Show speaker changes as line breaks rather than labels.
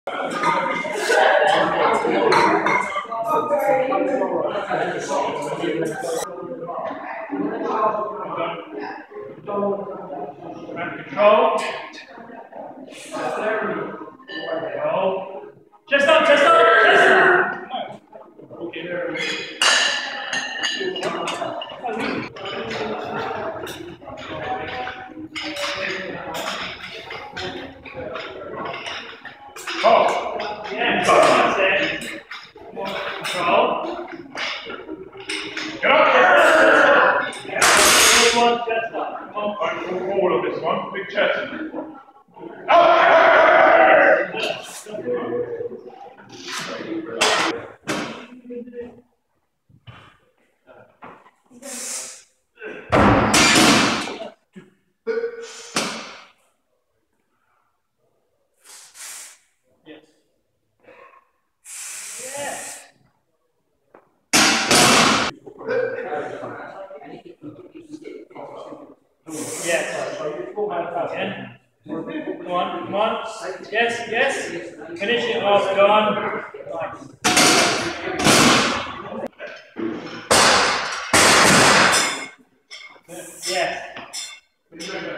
Control. Chest up, chest up, chest up. Okay, there we go. Oh, yeah, that's it. Control. Get up, chest up. Big one, chest up. Come on.
Right, full forward on this one. Big chest. Oh!
Yes. Again. Come on, come on. Yes, yes. Finish it off, go on. Nice. Yes.